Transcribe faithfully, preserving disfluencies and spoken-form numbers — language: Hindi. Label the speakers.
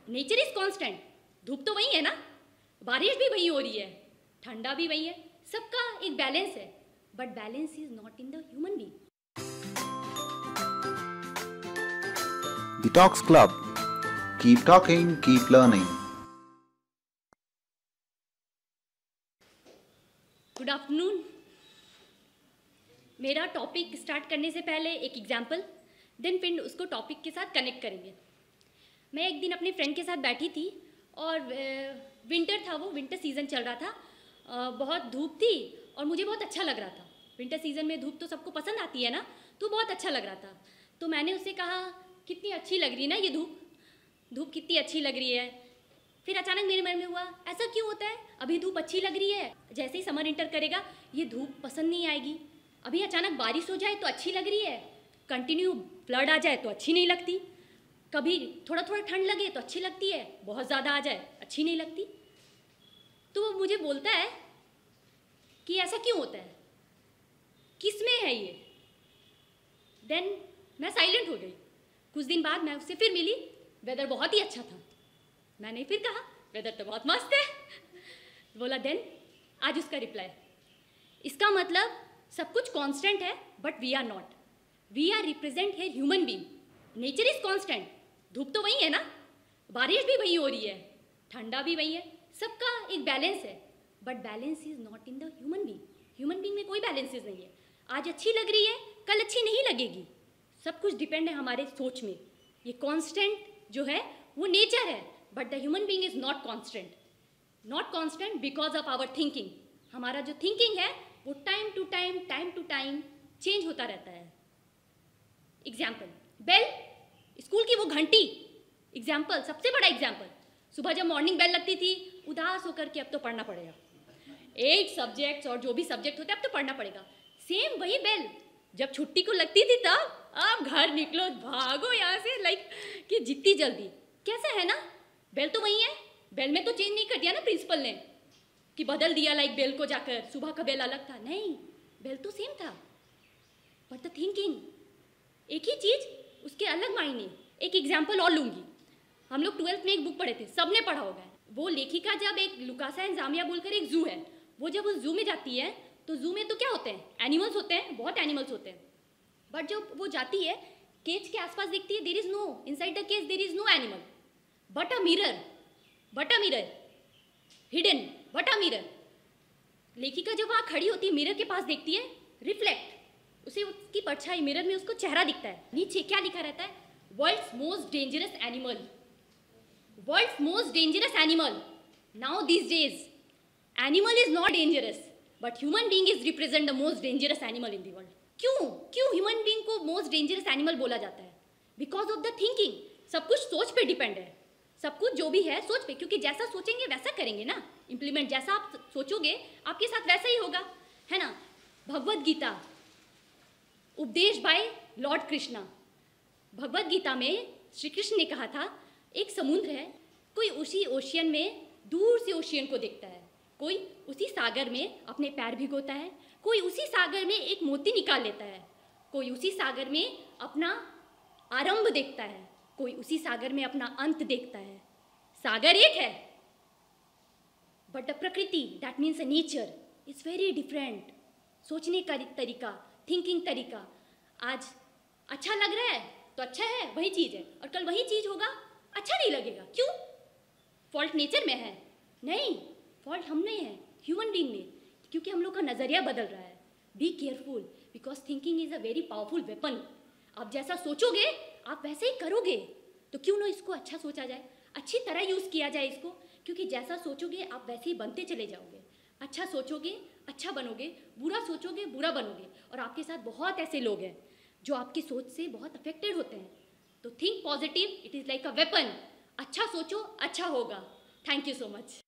Speaker 1: Nature is constant. धूप तो वही है ना, बारिश भी वही हो रही है, ठंडा भी वही है, सबका एक बैलेंस है, but balance is not in the human being.
Speaker 2: The Talks Club. Keep talking, keep learning.
Speaker 1: Good afternoon. मेरा टॉपिक स्टार्ट करने से पहले एक एग्जाम्पल, देन फिर उसको टॉपिक के साथ कनेक्ट करेंगे। मैं एक दिन अपने फ्रेंड के साथ बैठी थी और विंटर था, वो विंटर सीज़न चल रहा था, बहुत धूप थी और मुझे बहुत अच्छा लग रहा था। विंटर सीज़न में धूप तो सबको पसंद आती है ना, तो बहुत अच्छा लग रहा था। तो मैंने उससे कहा कितनी अच्छी लग रही है ना ये धूप, धूप कितनी अच्छी लग रही है। फिर अचानक मेरे मन में हुआ ऐसा क्यों होता है, अभी धूप अच्छी लग रही है, जैसे ही समर इंटर करेगा ये धूप पसंद नहीं आएगी। अभी अचानक बारिश हो जाए तो अच्छी लग रही है, कंटिन्यू फ्लड आ जाए तो अच्छी नहीं लगती, कभी थोड़ा थोड़ा ठंड लगे तो अच्छी लगती है, बहुत ज़्यादा आ जाए अच्छी नहीं लगती। तो वो मुझे बोलता है कि ऐसा क्यों होता है, किस में है ये। देन मैं साइलेंट हो गई। कुछ दिन बाद मैं उससे फिर मिली, वेदर बहुत ही अच्छा था। मैंने फिर कहा वेदर तो बहुत मस्त है। बोला देन आज उसका रिप्लाई, इसका मतलब सब कुछ कांस्टेंट है but we are not, we are represent है human being. Nature is constant. धूप तो वही है ना, बारिश भी वही हो रही है, ठंडा भी वही है, सबका एक बैलेंस है, but balance is not in the human being. Human being में कोई बैलेंसेस नहीं है। आज अच्छी लग रही है, कल अच्छी नहीं लगेगी, सब कुछ डिपेंड है हमारे सोच में। ये कांस्टेंट जो है वो नेचर है, but the human being is not constant. Not constant because of our thinking. हमारा जो थिंकिंग है वो time to time time to time change होता रहता है। एग्जाम्पल, बेल, स्कूल की वो घंटी, एग्जाम्पल, सबसे बड़ा एग्जाम्पल। सुबह जब मॉर्निंग बेल लगती थी, उदास होकर के अब तो पढ़ना पड़ेगा, एट सब्जेक्ट्स और जो भी सब्जेक्ट होते हैं अब तो पढ़ना पड़ेगा। सेम वही बेल जब छुट्टी को लगती थी तब, अब घर निकलो, भागो यहाँ से, लाइक कि जितनी जल्दी। कैसा है ना, बेल तो वही है, बेल में तो चेंज नहीं कर दिया ना प्रिंसिपल ने कि बदल दिया लाइक बेल को जाकर, सुबह का बेल अलग था, नहीं, बेल तो सेम था, बट द थिंकिंग एक ही चीज़, उसके अलग मायने। एक एग्जाम्पल और लूँगी। हम लोग ट्वेल्थ में एक बुक पढ़े थे, सबने पढ़ा होगा। वो लेखिका जब एक लुकासा एंड जामिया बोलकर एक जू है, वो जब उस जू में जाती है तो जू में तो क्या होते हैं, एनिमल्स होते हैं, बहुत एनिमल्स होते हैं, बट जब वो जाती है केज के आसपास देखती है, there is no, inside the cage there is no animal, but a mirror, but a mirror hidden, but a mirror. लेखिका जब वहाँ खड़ी होती है, मिरर के पास देखती है, रिफ्लेक्ट, उसे उसकी परछाई मिरर में उसको चेहरा दिखता है। नीचे क्या लिखा रहता है, world's most dangerous animal, world's most dangerous animal. Now this days animal is not dangerous, but human being is represent the most dangerous animal in the world. क्यों क्यों ह्यूमन बीइंग को मोस्ट डेंजरस एनिमल बोला जाता है? Because of the thinking. सब कुछ सोच पे डिपेंड है, सब कुछ जो भी है सोच पे, क्योंकि जैसा सोचेंगे वैसा करेंगे ना, इम्प्लीमेंट जैसा आप सोचोगे आपके साथ वैसा ही होगा, है ना। भगवद गीता, उपदेश बाय लॉर्ड कृष्णा। भगवद गीता में श्री कृष्ण ने कहा था एक समुद्र है, कोई उसी ओशियन में दूर से ओशियन को देखता है, कोई उसी सागर में अपने पैर भिगोता है, कोई उसी सागर में एक मोती निकाल लेता है, कोई उसी सागर में अपना आरंभ देखता है, कोई उसी सागर में अपना अंत देखता है। सागर एक है, बट द प्रकृति, that means a nature, is very different. सोचने का तरीका, थिंकिंग तरीका, आज अच्छा लग रहा है तो अच्छा है, वही चीज़ है, और कल वही चीज़ होगा अच्छा नहीं लगेगा। क्यों? फॉल्ट नेचर में है? नहीं, फॉल्ट हम में है, ह्यूमन बीइंग में, क्योंकि हम लोग का नज़रिया बदल रहा है। Be careful, because thinking is a very powerful weapon. आप जैसा सोचोगे आप वैसे ही करोगे, तो क्यों ना इसको अच्छा सोचा जाए, अच्छी तरह यूज़ किया जाए इसको, क्योंकि जैसा सोचोगे आप वैसे ही बनते चले जाओगे। अच्छा सोचोगे अच्छा बनोगे, बुरा सोचोगे बुरा बनोगे, और आपके साथ बहुत ऐसे लोग हैं जो आपकी सोच से बहुत अफेक्टेड होते हैं। तो think positive, it is like a weapon. अच्छा सोचो अच्छा होगा। Thank you so much.